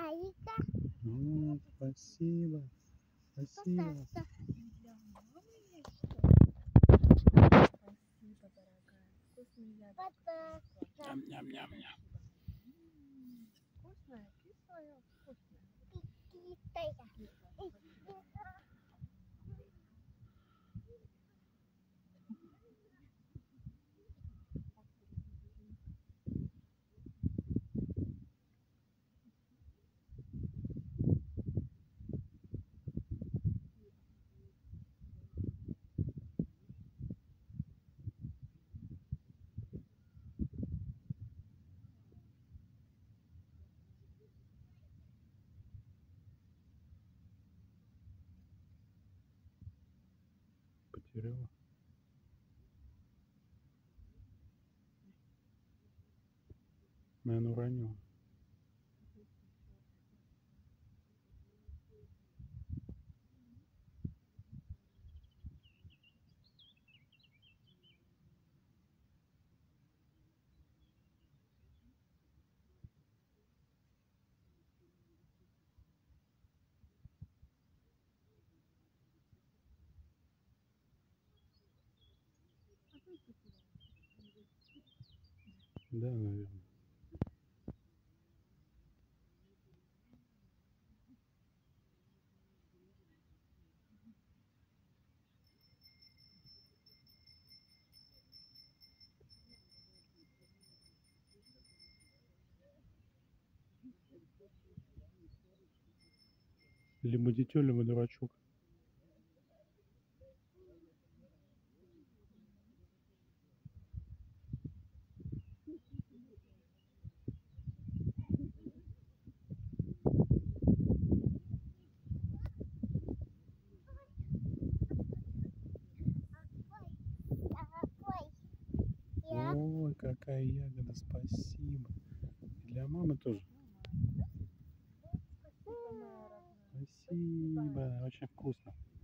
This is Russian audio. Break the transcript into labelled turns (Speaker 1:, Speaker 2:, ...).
Speaker 1: Айка.
Speaker 2: Спасибо. Спасибо.
Speaker 3: Для мамы есть что-то? Спасибо, дорогая. Вкусный ягодка.
Speaker 2: Ням-ням-ням-ням.
Speaker 3: Вкусная, кислая, вкусная.
Speaker 1: Китая.
Speaker 2: Потеряла. Наверное, уронила. Да, наверное. Либо дитё, либо дурачок. Ой, какая ягода, спасибо. И для мамы тоже.
Speaker 3: Спасибо, моя родная.
Speaker 2: Спасибо, очень вкусно.